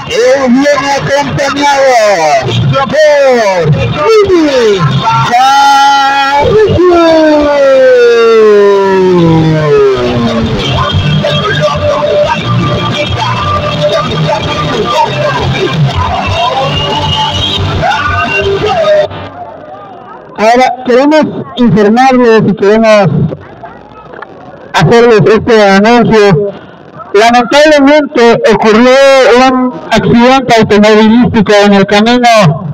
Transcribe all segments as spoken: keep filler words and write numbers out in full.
Él viene acompañado por Mini Ahora queremos informarles y queremos hacerles este anuncio. Lamentablemente ocurrió un accidente automovilístico en el camino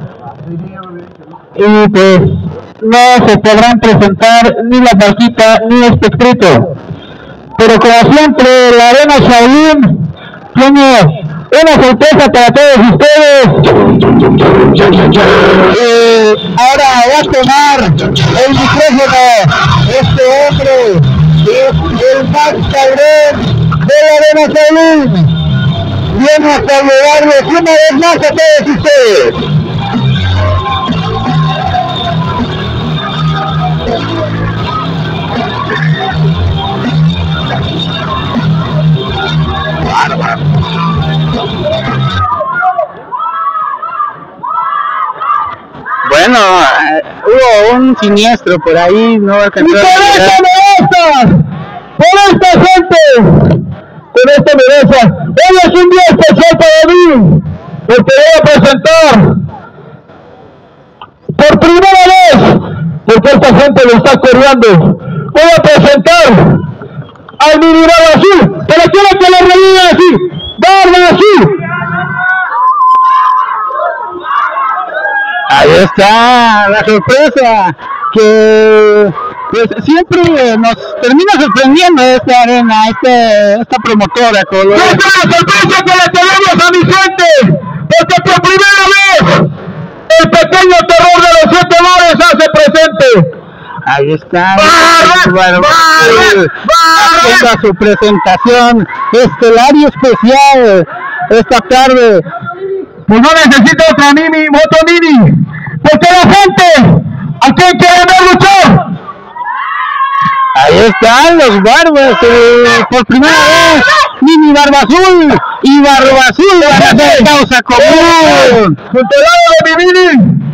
y pues no se podrán presentar ni la Paquita ni Espectrito. Pero como siempre, la Arena Shaolin tiene una sorpresa para todos ustedes. Eh, ahora va a tomar el micrófono este hombre, es el Max Cabrón de la Arena Shaolin. Viene a saludarles una vez más a todos ustedes. Bueno, eh, hubo un siniestro por ahí, no alcanzó ¡Y por eso me gusta! ¡Por esta gente! ¡Con esta belleza! ¡Hoy es un día especial para mí! Porque voy a presentar por primera vez, porque esta gente lo está coreando, voy a presentar al mini Barba Azul, pero quiero que lo reviva así, Barba Azul. Ahí está la sorpresa que pues siempre nos termina sorprendiendo esta arena, este, esta promotora color. ¡Esta es la sorpresa que le tenemos a mi gente! Porque por primera vez el pequeño terror de los siete mares hace presente. Ahí está, ¡Barba! ¡Barba! haciendo su presentación estelar y especial esta tarde. Pues no necesito otra mini, otro mini, porque la gente, ¿a quién quiere ver luchar? Ahí están los Barbas, eh, por primera vez, Mini Barba Azul y Barba Azul van a hacer causa común. ¡Junto al lado de mi mini!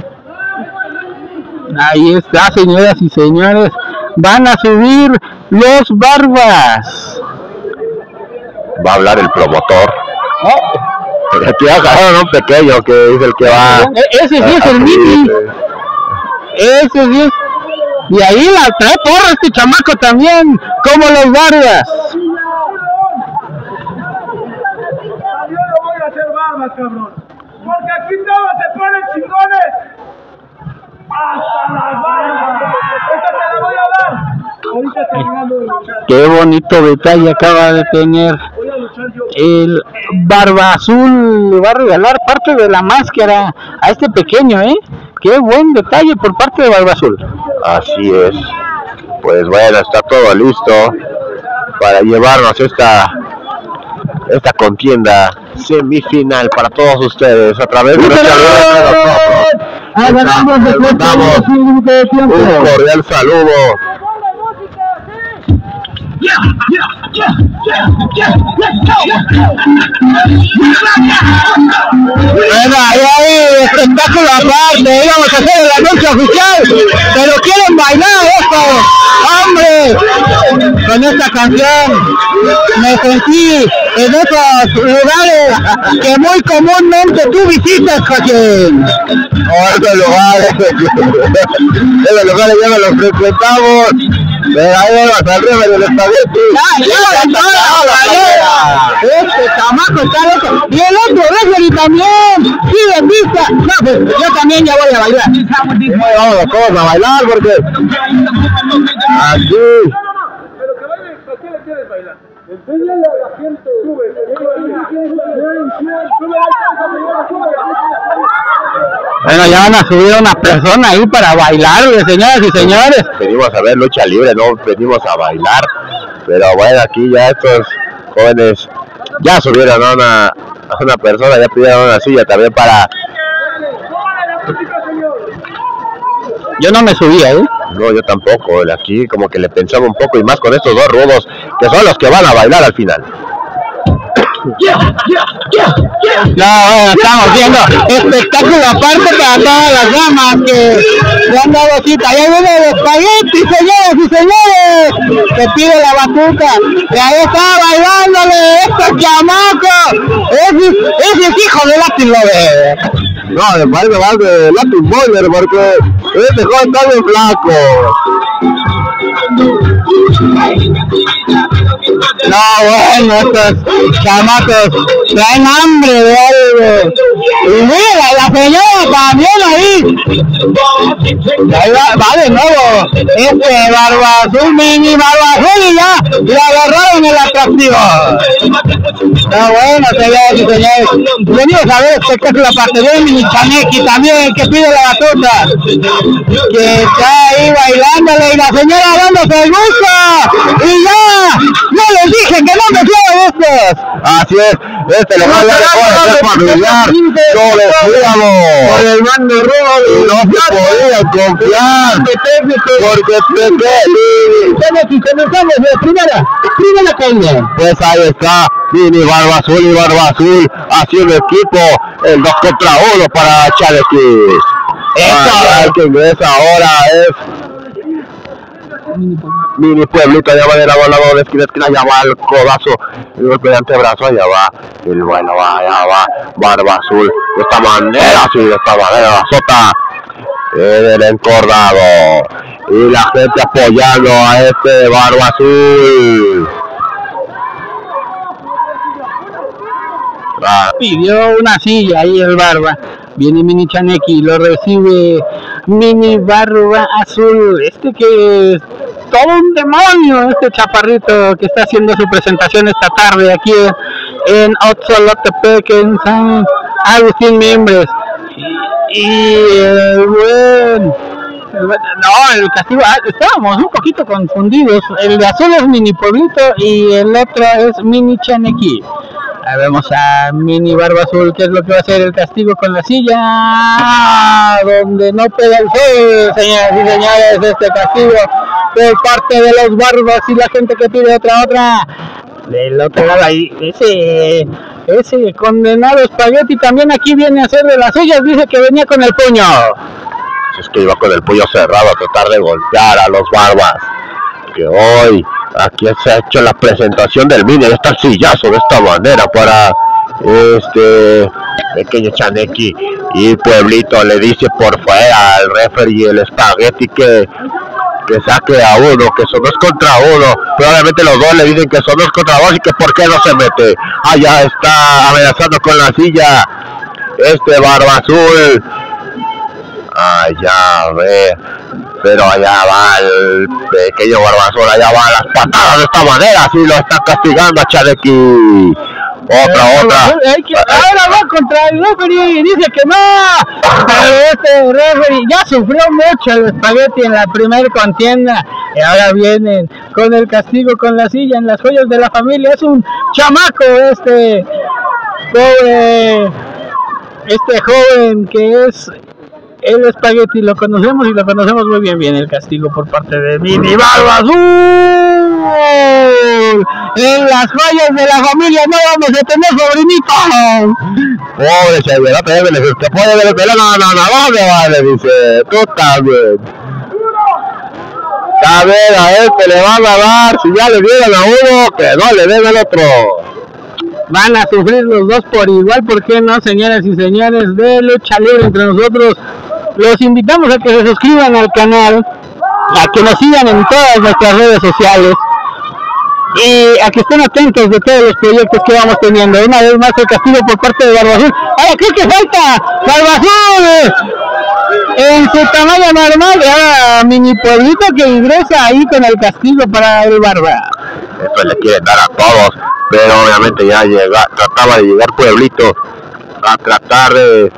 Ahí está, señoras y señores, van a subir los Barbas. Va a hablar el promotor. Oh. Aquí agarraron a un pequeño que es el que va. Ese sí es el Mini. Ese sí es. Y ahí la trae porra este chamaco también, como los Barbas. Yo no voy a hacer barbas, cabrón. Porque aquí todos se ponen chingones. Hasta las barbas. Esta te la voy a dar. Ahorita terminando de luchar. Qué bonito detalle acaba de tener Voy a luchar yo. el Barba Azul. Le va a regalar parte de la máscara a este pequeño, ¿eh? Qué buen detalle por parte de Barba Azul. Así es. Pues bueno, está todo listo para llevarnos esta esta contienda semifinal para todos ustedes a través de nuestra red. Les mandamos un cordial saludo. Bueno, ahí hay espectáculo aparte, íbamos a hacer el anuncio oficial, pero quieren bailar esto, hombre, con esta canción me sentí en esos lugares que muy comúnmente tú visitas, Joaquín. Oh, esos lugares, esos lugares ya me los frecuentamos. Pero ahí vamos arriba del espagueti. ¡Ya, ya, ya! Este chamaco está loco. Y el otro referee también. ¡Sí, en vista! No, pues yo también ya voy a bailar. Vamos todos a bailar porque aquí. Pero que baile, ¿para qué le quieres bailar? Enséñale a la gente. Sube, Bueno, ya van a subir a una persona ahí para bailarle, señoras y señores. Venimos a ver lucha libre, no venimos a bailar. Pero bueno, aquí ya estos jóvenes ya subieron a una, a una persona, ya pidieron una silla también para... Yo no me subía, ¿eh? No, yo tampoco, aquí como que le pensaba un poco y más con estos dos rudos que son los que van a bailar al final. bueno, estamos viendo espectáculo aparte para todas las damas que le han dado cita. Ya viene el espagueti, señores y señores, que pide la batuta. Y ahí está bailándole este chamaco. Ese, ese es hijo de Latin Lover. No, me parece más de Latin Boiler porque este joven está bien flaco. No, bueno, estos chamacos traen hambre de algo. Y mira, la señora también ahí. Ahí va, va de nuevo. Este Barba Azul, mini Barba Azul y ya le agarraron el atractivo. No, bueno, señores y señores. Venimos a ver espectáculo aparte de Mini Chaneki también, que pide la batuta. Que está ahí bailándole y la señora dándose el gusto. Y ya, no les dije que no me quiero gustos. Así es, este le va a dar de familiar, sobre el Por el mando rojo. y no se podía confiar, porque Chaneki, comenzamos la primera, primera caída. pues ahí está, Mini Barba Azul y Barba Azul haciendo equipo, el dos contra uno para Chaneki. El que ingresa ahora es Mini Pueblito, allá va de la bola, de esquina a esquina, allá va el codazo, el golpe de antebrazo, allá va, el bueno va, allá va, Barba Azul, de esta manera, sí, de esta manera, la azota el encordado, y la gente apoyando a este Barba Azul. Ah, Pidió una silla ahí el Barba. Viene Mini Chaneki, lo recibe Mini Barba Azul. Este que es todo un demonio, este chaparrito que está haciendo su presentación esta tarde aquí en Otzolotepec, en San Agustín Miembros. Y el buen... el buen- no, el castigo, ah, estábamos un poquito confundidos. El de azul es Mini Pueblito y el otro es Mini Chaneki. Ahí vemos a Mini Barba Azul, que es lo que va a hacer el castigo con la silla, donde no pega el sol, señoras y señores, este castigo por parte de los barbas y la gente que pide otra, otra. Del otro lado ahí, ese, ese condenado espagueti también aquí viene a hacer de las suyas, dice que venía con el puño. es que iba con el puño cerrado a tratar de golpear a los Barbas, que hoy aquí se ha hecho la presentación del Mini, está el sillazo de esta manera para este pequeño Chaneki, y Pueblito le dice por fuera al referee el espagueti que que saque a uno, que son dos contra uno, probablemente los dos le dicen que son dos contra dos y que por qué no se mete. Allá está amenazando con la silla este Barba Azul, allá a ver, pero allá va el pequeño Barba Azul, allá va las patadas de esta manera, así lo está castigando a Chaneki. Otra, Eh, otra. hay que- ahora va contra el referee y dice que no. Pero este referee ya sufrió mucho el espagueti en la primera contienda. Y ahora vienen con el castigo con la silla en las joyas de la familia. Es un chamaco este pobre, este joven que es el espagueti. Lo conocemos y lo conocemos muy bien. Viene el castigo por parte de Mini Barba Azul. En las joyas de la familia no vamos a tener sobrinitos. Pobre Chevrolet, también le dice, te puede ver el pelo, no, no, no, ¿dónde va? Le dice, tú también. También a este le van a dar, si ya le dieron a uno, que no le den al otro. Van a sufrir los dos por igual, ¿por qué no, señoras y señores de Lucha Libre entre nosotros? Los invitamos a que se suscriban al canal, a que nos sigan en todas nuestras redes sociales y a que estén atentos de todos los proyectos que vamos teniendo. Una vez más el castigo por parte de Barba Azul. ¡Ahora creo que falta! ¡Barba Azul! En su tamaño normal, ahora Mini Pueblito que ingresa ahí con el castigo para el Barba. Esto le quieren dar a todos, pero obviamente ya llega, trataba de llegar Pueblito a tratar de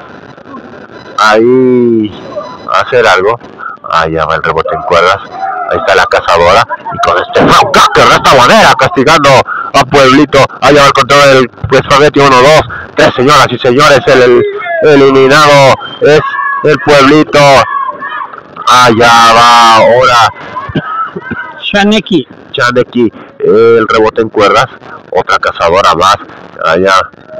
ahí hacer algo. Allá va el rebote en cuerdas, ahí está la cazadora, y con este Fraucacker de esta manera, castigando a Pueblito. Allá va el control del espagueti, uno, dos, tres, señoras y señores, el, el eliminado es el Pueblito. Allá va ahora Chaneki. Chaneki, el rebote en cuerdas, otra cazadora más, Allá.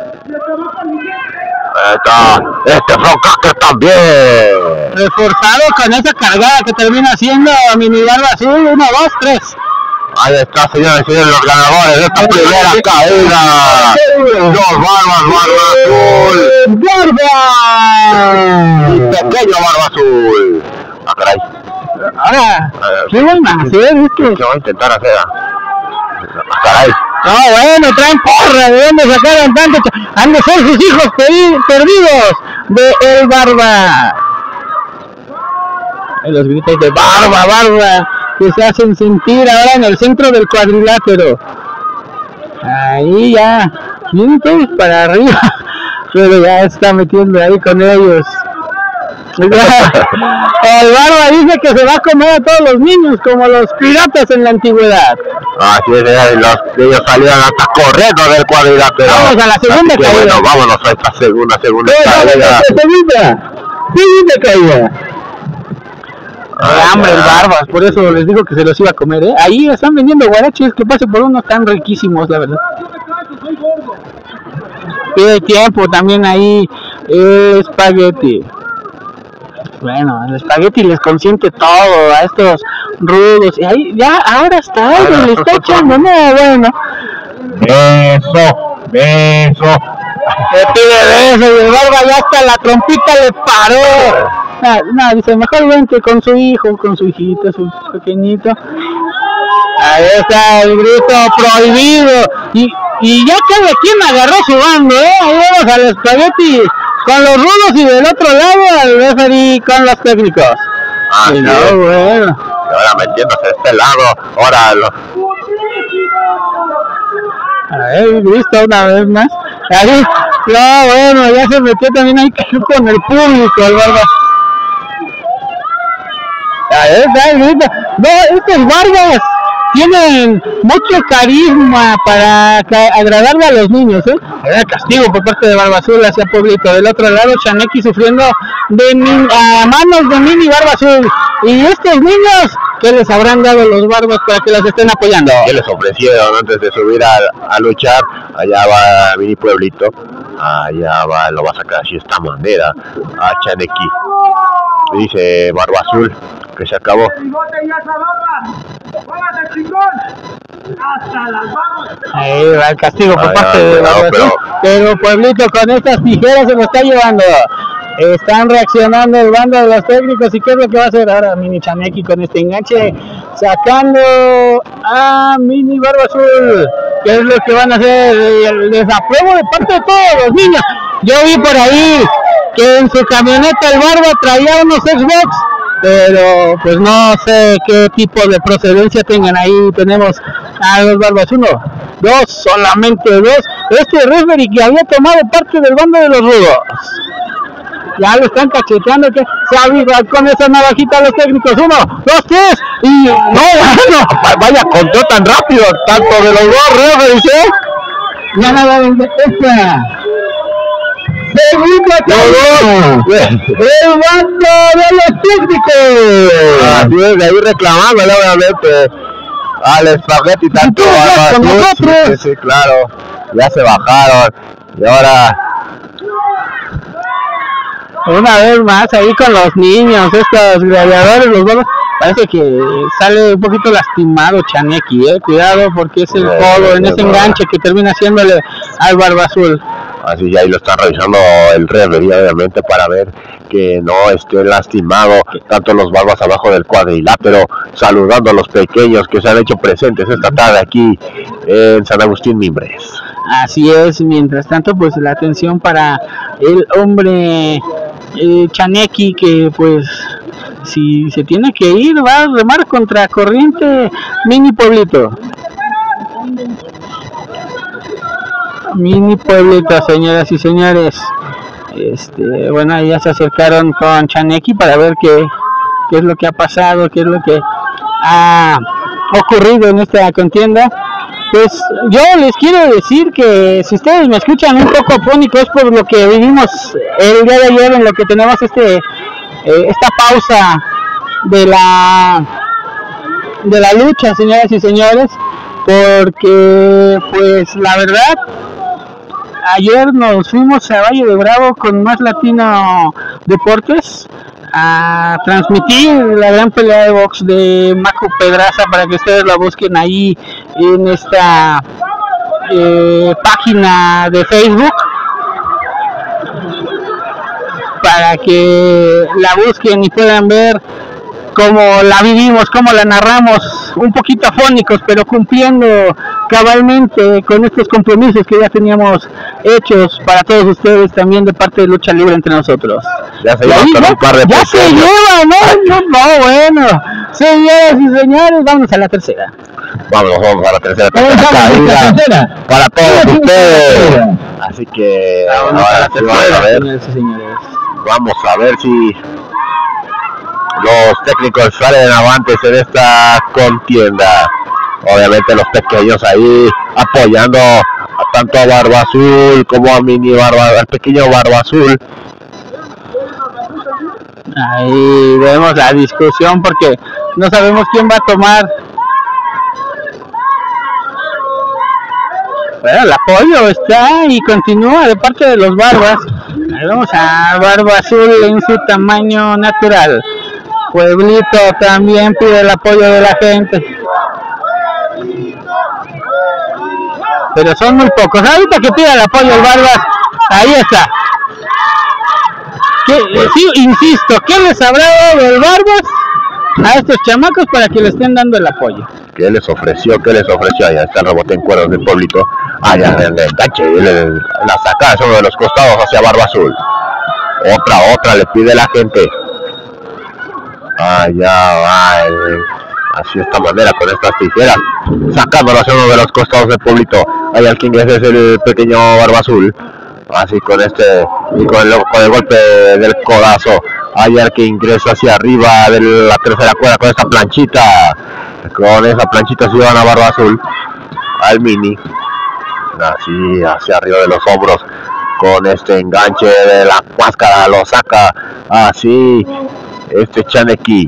Está, este Froncaster también. Reforzado con esa cargada que termina siendo Mini Barba Azul. Uno, dos, tres. Ahí está, señores y señores, los ganadores de esta primera caída. Los Barbas, Barba Azul. ¡Barba! Y pequeño Barba Azul. Ah, caray. Ahora, ¿qué van a hacer? ¿Viste? ¿Qué van a intentar hacer? Ah, caray. No, bueno, traen porra. ¿De dónde sacaron tanto? Han de ser sus hijos perdidos de El Barba. Los gritos de Barba, Barba, que se hacen sentir ahora en el centro del cuadrilátero. Ahí ya, vienen todos para arriba, pero ya está metiendo ahí con ellos. El Barba dice que se va a comer a todos los niños, como los piratas en la antigüedad. Así es, los ellos salieron hasta corriendo del cuadrilátero. Vamos a la segunda caída. Bueno, vámonos a esta segunda, segunda caída. Segunda, segunda caída. Ay, hambre el Barbas, por eso les digo que se los iba a comer, ¿eh? Ahí están vendiendo guaraches que pase por unos tan riquísimos, la verdad. Pide tiempo también ahí el espagueti. Bueno, el espagueti les consiente todo a estos rudos. Y ahí ya, ahora está algo, le está echando, no, bueno. Beso, beso. Le pide beso y el Barba ya hasta la trompita le paró. No, no, dice, mejor vente con su hijo, con su hijito, su pequeñito. Ahí está el grito prohibido. Y, y ya cada quien agarró su bando, ¿eh? Ahí vamos al espagueti con los rudos y del otro lado al referee con los técnicos. Ah, y no, sí. bueno. Y ahora metiéndose a este lado, ahora los... Ahí, visto una vez más. Ahí, no, bueno, ya se metió también ahí con el público, el Barba. Ahí está el grito. No, estos Barbas tienen mucho carisma para agradarle a los niños, ¿eh? Era castigo por parte de Barba Azul hacia Pueblito. Del otro lado, Chaneki sufriendo de min, a manos de Mini Barba Azul. Y estos niños, ¿qué les habrán dado los Barbas para que los estén apoyando? ¿Qué les ofrecieron antes de subir a, a luchar? Allá va Mini Pueblito. Allá va, lo va a sacar así de esta manera a Chaneki. Dice Barba Azul que se acabó. Ahí va el castigo por Ay, parte ay, de Barba pero... Azul. Pero Pueblito con estas tijeras se lo está llevando. Están reaccionando el bando de los técnicos. ¿Y qué es lo que va a hacer ahora Mini Chaneki con este enganche? Sacando a Mini Barba Azul. ¿Qué es lo que van a hacer? El desapruebo de parte de todos los niños. Yo vi por ahí que en su camioneta el Barba traía unos Xbox, pero pues no sé qué tipo de procedencia tengan. Ahí tenemos a los Barbas, uno, dos, solamente dos. Este referee que había tomado parte del bando de los rudos. Ya lo están cacheteando, que se aviva con esa navajita a los técnicos. Uno, dos, tres, y no, bueno, vaya contó tan rápido, tanto de los dos referees, ¿eh? Ya nada de esta. Segunda caída, el bando de los técnicos. Así es, de ahí reclamándole obviamente al espagueti tanto a con nosotros. Sí, sí, claro, ya se bajaron y ahora una vez más ahí con los niños, estos gladiadores, los dos. Parece que sale un poquito lastimado Chaneki, eh, cuidado porque es el codo en ese enganche que termina haciéndole al Barba Azul. Así ya ahí lo están revisando el referee obviamente para ver que no esté lastimado, tanto los Barbas abajo del cuadrilátero, saludando a los pequeños que se han hecho presentes esta tarde aquí en San Agustín Mimbres. Así es, mientras tanto pues la atención para el hombre eh, Chaneki, que pues si se tiene que ir va a remar contra corriente Mini Pueblito. Mini Pueblito, señoras y señores. Este, bueno, ya se acercaron con Chaneki para ver qué, qué es lo que ha pasado, qué es lo que ha ocurrido en esta contienda. Pues yo les quiero decir que si ustedes me escuchan un poco afónico es por lo que vivimos el día de ayer, en lo que tenemos este eh, esta pausa de la de la lucha, señoras y señores, porque pues la verdad ayer nos fuimos a Valle de Bravo con Más Latino Deportes a transmitir la gran pelea de box de Maco Pedraza para que ustedes la busquen ahí en esta eh, página de Facebook, para que la busquen y puedan ver cómo la vivimos, cómo la narramos, un poquito afónicos, pero cumpliendo cabalmente con estos compromisos que ya teníamos hechos para todos ustedes, también de parte de Lucha Libre entre nosotros. Ya se lleva con un par de ya se lleva, ¿no? No, no, bueno. Señoras y señores, vamos a la tercera. Vamos, vamos a la tercera, tercera caída tercera. para todos Sí, ustedes. tercera. Así que Vamos ahora a la sí vamos a tercera, ver. señores y señores. Vamos a ver si los técnicos salen avantes en esta contienda. Obviamente los pequeños ahí apoyando a tanto a Barba Azul como a Mini Barba, al pequeño Barba Azul. Ahí vemos la discusión porque no sabemos quién va a tomar. Bueno, el apoyo está y continúa de parte de los Barbas. Ahí vemos a Barba Azul en su tamaño natural. Pueblito también pide el apoyo de la gente. Pero son muy pocos. Ahorita que pide el apoyo el Barbas, ahí está. ¿Qué, sí, insisto, ¿qué les habrá dado el Barbas a estos chamacos para que le estén dando el apoyo? ¿Qué les ofreció? ¿Qué les ofreció? Allá está el rebote en cuernos del Pueblito. Allá en el enganche, la sacada sobre de los costados hacia Barba Azul. Otra, otra le pide la gente. Allá va el, así de esta manera con estas tijeras, sacándolo hacia uno de los costados del Pueblito. Allá el que ingresa es el pequeño Barba Azul. Así con este, y con el, con el golpe del codazo. Allá el que ingresa hacia arriba de la tercera cuerda con esta planchita. Con esa planchita se van a Barba Azul. Al Mini. Así hacia arriba de los hombros. Con este enganche de la máscara lo saca. Así. Este Chaneki.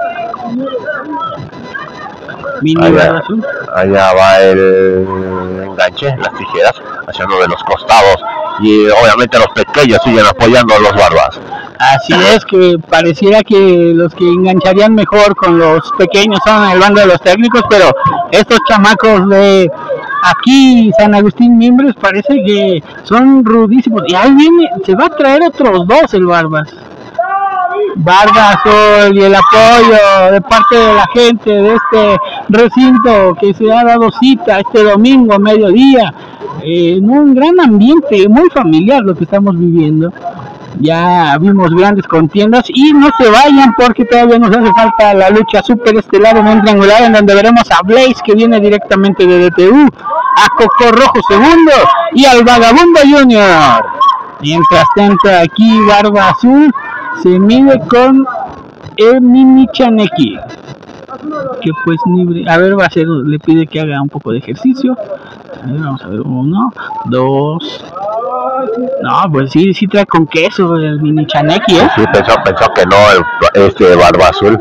Allá, allá va el enganche, las tijeras hacia uno de los costados y obviamente los pequeños siguen apoyando a los Barbas. Así es, que pareciera que los que engancharían mejor con los pequeños son el bando de los técnicos, pero estos chamacos de aquí, San Agustín Mimbres, parece que son rudísimos. Y ahí viene, se va a traer otros dos el Barbas. Barba Azul y el apoyo de parte de la gente de este recinto que se ha dado cita este domingo a mediodía, eh, en un gran ambiente muy familiar lo que estamos viviendo. Ya vimos grandes contiendas y no se vayan porque todavía nos hace falta la lucha superestelar en un triangular en donde veremos a Blaze, que viene directamente de D T U, a Coco Rojo segundo y al Vagabundo Junior. Mientras tanto aquí Barba Azul se mide con el Mini Chaneki, que pues ni, a ver, va a hacer, le pide que haga un poco de ejercicio. A ver, vamos a ver, uno, dos. No, pues sí, sí trae con queso el Mini Chaneki, ¿eh? Sí, pensó, pensó que no, el, este Barba Azul.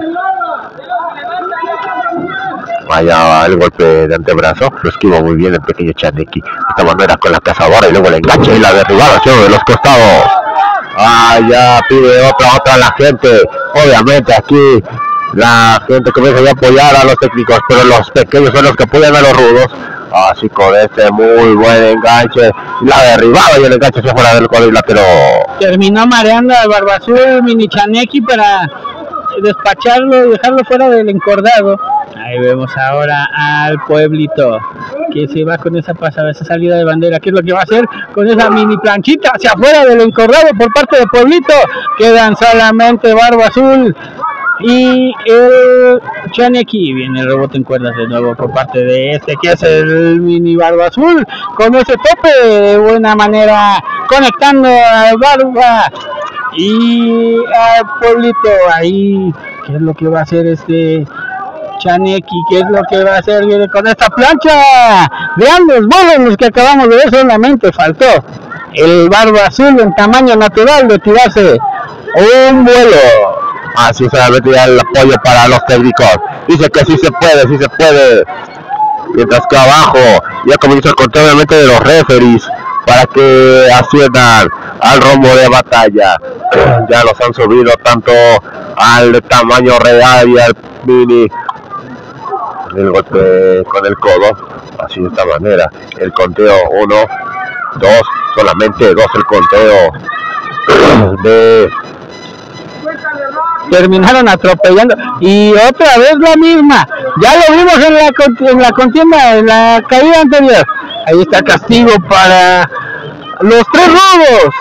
Allá va el golpe de antebrazo, lo esquivó muy bien el pequeño Chaneki. De esta manera con la cazadora y luego el enganche y la derribada hacia uno de los costados. Ah, ya pide otra, otra la gente. Obviamente aquí la gente comienza a apoyar a los técnicos, pero los pequeños son los que apoyan a los rudos. Así con este muy buen enganche, la derribada y el enganche hacia fuera del cuadrilátero. Terminó mareando al Barba Azul Mini Chaneki para despacharlo y dejarlo fuera del encordado. Ahí vemos ahora al Pueblito que se va con esa pasada, esa salida de bandera. ¿Qué es lo que va a hacer con esa mini planchita hacia afuera del encordado por parte de Pueblito? Quedan solamente Barba Azul y el Chaneki. Viene el rebote en cuerdas de nuevo por parte de este que es el Mini Barba Azul, con ese tope de buena manera conectando al Barba y al Pueblito. Ahí, ¿qué es lo que va a hacer este Chaneki? ¿Qué es lo que va a hacer? Viene con esta plancha. Grandes vuelos los que acabamos de ver, solamente faltó el Barba Azul en tamaño natural de tirarse un vuelo. Así solamente ya el apoyo para los técnicos. Dice que sí se puede, sí se puede. Mientras que abajo ya comienza el conteo obviamente de los referees. para que asciendan al rombo de batalla. Ya los han subido tanto al tamaño real y al mini. El golpe con el codo, así de esta manera. El conteo uno, dos, solamente dos el conteo de... Terminaron atropellando y otra vez la misma, ya lo vimos en la, en la contienda, en la caída anterior. Ahí está castigo para los tres robos.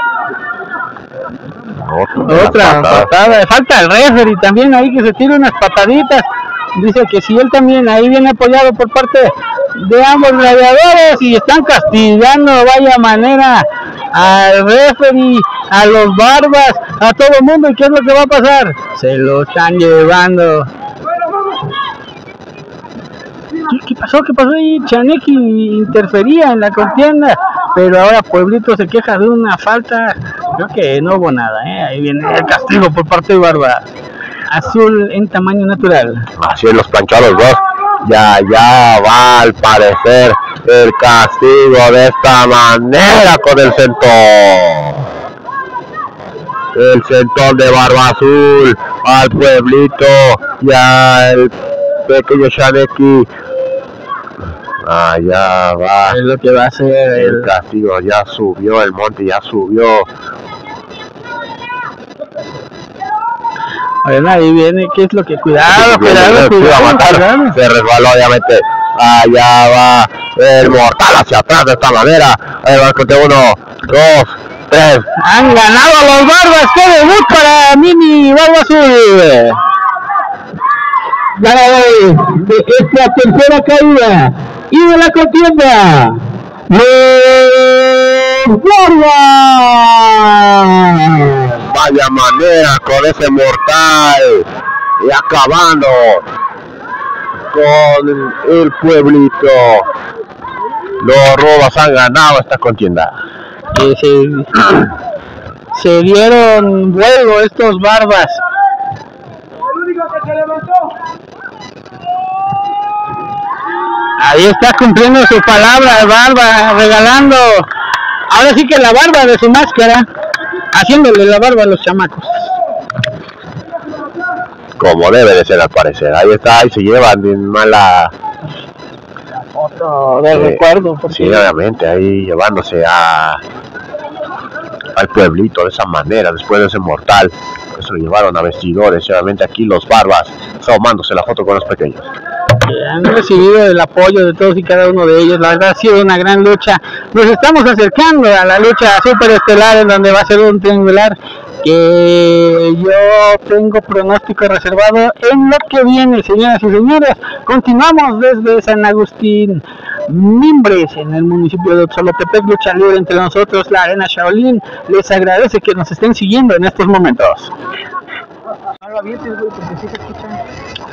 Otra, otra patada. patada, falta el referee también ahí que se tire unas pataditas. Dice que si él también ahí viene apoyado por parte de ambos gladiadores y están castigando vaya manera al referee, a los barbas, a todo el mundo. ¿Y qué es lo que va a pasar? Se lo están llevando. ¿Qué, qué pasó? ¿Qué pasó ahí? Chaneki interfería en la contienda, pero ahora Pueblito se queja de una falta. Creo que no hubo nada, ¿eh? Ahí viene el castigo por parte de Barba. Azul en tamaño natural. Así es, los planchados dos. Ya, ya va al parecer el castigo de esta manera con el centón. El centón de Barba Azul al Pueblito. Ya el pequeño Chaneki. Allá va. Es lo que va a hacer el, el castigo. Ya subió el monte, ya subió. Bueno, ahí viene, ¿qué es lo que? Cuidado, sí, cuidado, cuidado, cuidado, cuidado. Se resbaló, obviamente. Allá va el mortal hacia atrás de esta manera. Ahí va el conteo uno, dos, tres. Han ganado los Barbas. ¡Qué debut para Mini Barba Azul! Ganador de esta tercera caída y de la contienda, los Barbas. Vaya manera con ese mortal y acabando con el Pueblito. Los Robas han ganado esta contienda. Que se, se dieron vuelo estos Barbas. El único que se levantó. Ahí está cumpliendo su palabra, Barba, regalando ahora sí que la barba de su máscara, haciéndole la barba a los chamacos. Como debe de ser al parecer. Ahí está, ahí se llevan de mala foto de eh, recuerdo. Porque... Sí, obviamente, ahí llevándose a al Pueblito de esa manera, después de ese mortal, que se lo llevaron a vestidores. Y obviamente aquí los Barbas tomándose la foto con los pequeños. Han recibido el apoyo de todos y cada uno de ellos. La verdad ha sido una gran lucha. Nos estamos acercando a la lucha superestelar, en donde va a ser un triangular que yo tengo pronóstico reservado en lo que viene, señoras y señores. Continuamos desde San Agustín Mimbres, en el municipio de Oxolotepec. Lucha libre entre nosotros, la Arena Shaolin. Les agradece que nos estén siguiendo en estos momentos. No lo avientes, güey, porque sí se escuchan.